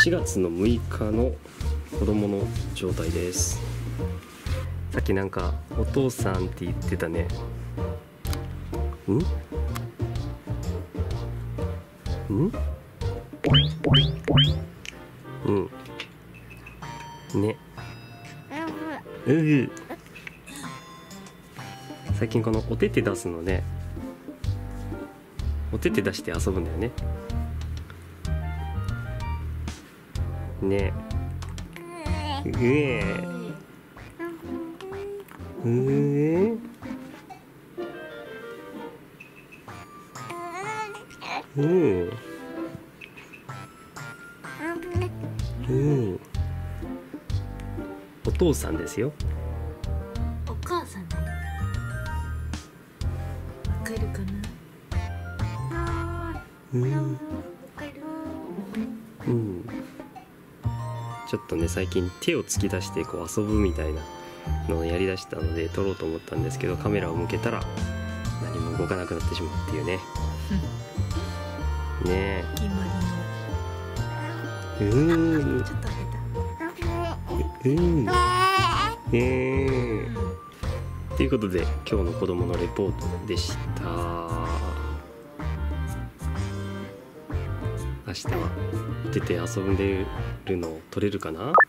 4月の6日の子供の状態です。さっきなんかお父さんって言ってたね。んね。最近このお手手出すのね、お手手出して遊ぶんだよね。ね。お父さんですよ。 お母さんだよ。わかるかな。 ちょっとね、最近手を突き出してこう遊ぶみたいなのをやりだしたので撮ろうと思ったんですけど、カメラを向けたら何も動かなくなってしまうっていうね。ね決まえ。 りの。ちょっとということで今日の子供のレポートでした。明日は出て遊んでるのを撮れるかな。